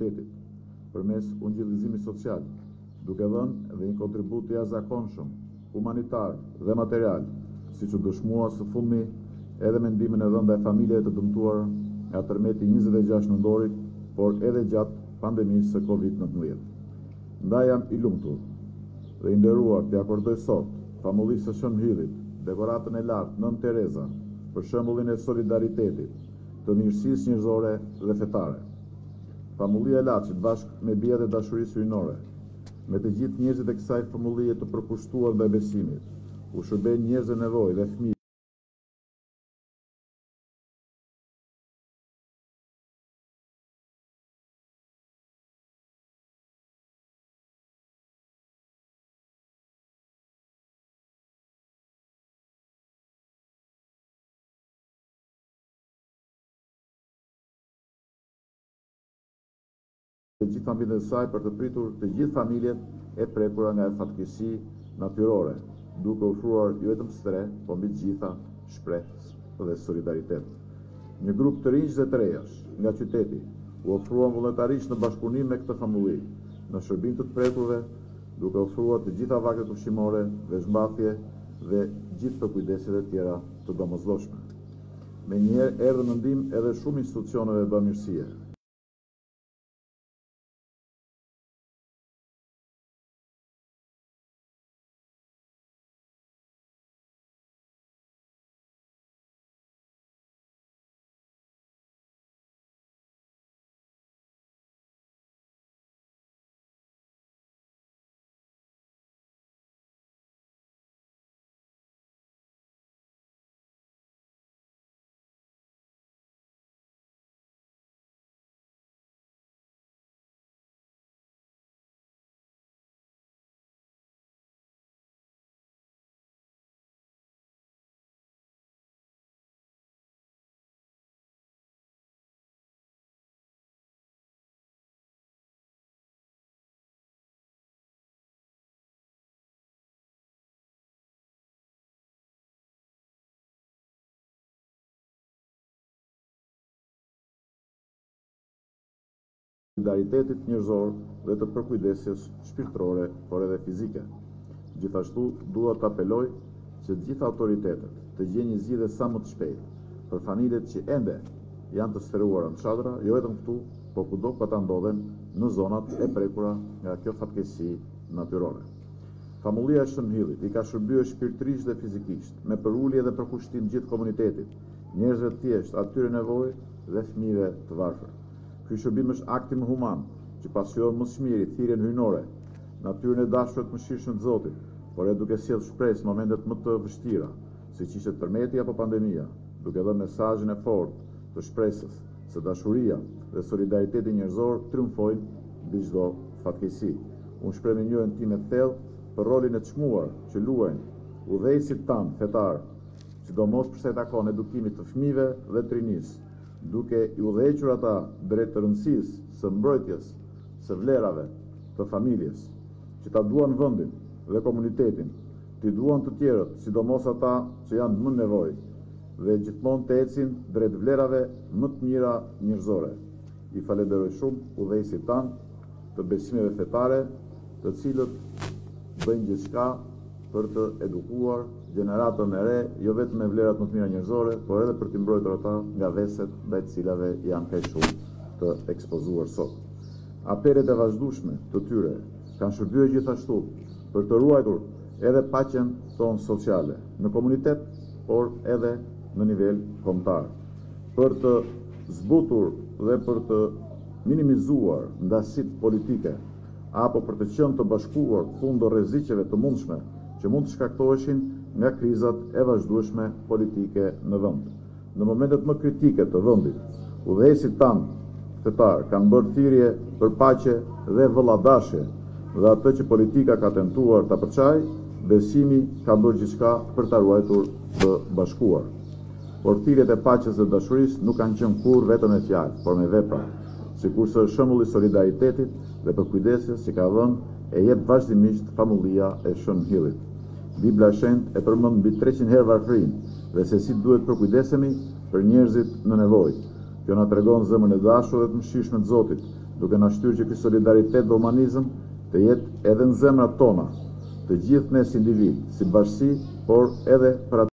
shtetit përmes ungjillizimit social, duke dhënë dhe një kontribut të jashtëzakonshëm, humanitar dhe material, siç u dëshmua së fundmi edhe mendimin e dhënë ndaj familjeve të dëmtuara nga tërmeti 26 nëntorit, por edhe gjatë pandemisë së Covid-19. Ndaj jam i lumtur dhe i nderuar të akordoj sot famullisë së Shënhillit dekoratën e lartë Nën Tereza për shembullin e solidaritetit, të mirësisë njerëzore dhe fetare. Famullia e Laçit bashkë me bijat e dashurisë hyjnore, me të gjithë njerëzit e kësaj famullie të përkushtuar ndaj besimit, u shërben njerëz në nevojë dhe fëmijë. Të gjithë familjen e saj për të pritur të gjithë familjet e prekura nga e fatkeqësi natyrore, duke ofruar jo vetëm stre, por mbi të gjitha shpresë dhe solidaritet. Një grup të rinj dhe të rejash nga qyteti u ofruan vullnetarisht në bashkëpunim me këtë famulli, në shërbim të prekurve, duke ofruar të gjitha vakët ushqimore, veshmbathje dhe gjithë përkujdeset e tjera të domosdoshme. Menjëherë erdhën në ndihmë edhe shumë institucioneve bamirësie. Solidaritetit njerëzor dhe të përkujdesjes shpirtërore, por edhe fizike. Gjithashtu, dua të apeloj që të gjitha autoritetet të gjejnë një zgjidhje sa më të shpejtë për familjet që ende janë të sferuara në çadra, jo vetëm këtu, por kudo ku ata ndodhen në zonat e prekura nga kjo fatkeqësi natyrore. Famullia e Shënhillit i ka shërbyer shpirtërisht dhe fizikisht, me përulje dhe përkushtim gjithë komunitetit, njerëzve të thjeshtë, atyre nevojë dhe fëmijëve të varfër. Ky shërbim është akti më human, që pasqyron më së miri thirrjen hyjnore, natyrën e dashur të mëshirshëm të Zotit, por edhe duke sjellë shpresë në momentet më të vështira, siç ishte tërmeti apo pandemia, duke dhënë mesazhin e fortë të shpresës se dashuria dhe solidariteti njerëzor triumfojnë mbi çdo fatkeqësi. Unë shpreh me njohjen time të thellë për rolin e çmuar që luajnë udhëheqësit tanë fetar, sidomos për sa i takon edukimit të fëmijëve dhe të rinisë, duke i udhëhequr ata drejt të rëndësisë së mbrojtjes së vlerave të familjes, që ta duan vendin dhe komunitetin, të duan të tjerët, sidomos ata që janë më nevojë, dhe gjithmonë të ecin drejt vlerave më të mira njerëzore. I falenderoj shumë udhëheqësit tanë të besimeve fetare, të cilët bëjnë gjithçka për të edukuar gjeneratën e re, jo vetëm me vlerat më të mira njerëzore, por edhe për t'i mbrojtur ata nga veset ndaj të cilave janë kaq shumë të ekspozuar sot. Apelet e vazhdueshme të tyre kanë shërbyer gjithashtu për të ruajtur edhe paqen tonë sociale në komunitet, por edhe në nivel kombëtar, për të zbutur dhe për të minimizuar ndasitë politike apo për të qenë të bashkuar kundër rreziqeve të mundshme që mund të shkaktoheshin nga krizat e vazhdueshme politike në vend. Në momentet më kritike të vendit, udhëheqësit tanë fetar kanë bërë thirrje për paqe dhe vëlladashje, dhe atë që politika ka tentuar ta përçajë, besimi ka bërë gjithçka për ta ruajtur të bashkuar. Por thirrjet e paqes dhe dashurisë nuk kanë qenë kurrë vetëm me fjalë, por me vepra, sikurse është shembulli i solidaritetit dhe përkujdesjes që ka dhënë e jep vazhdimisht famullia e Shënhillit. Bibla e Shenjtë e përmend mbi 300 herë varfërinë dhe se si duhet përkujdesemi për njerëzit në nevojë. Kjo na tregon zemrën e dashur dhe të mëshirshme të Zotit, duke na shtyrë që ky solidaritet dhe humanizëm të jetë edhe në zemrat tona, të gjithë ne si individ, si bashkësi, por edhe për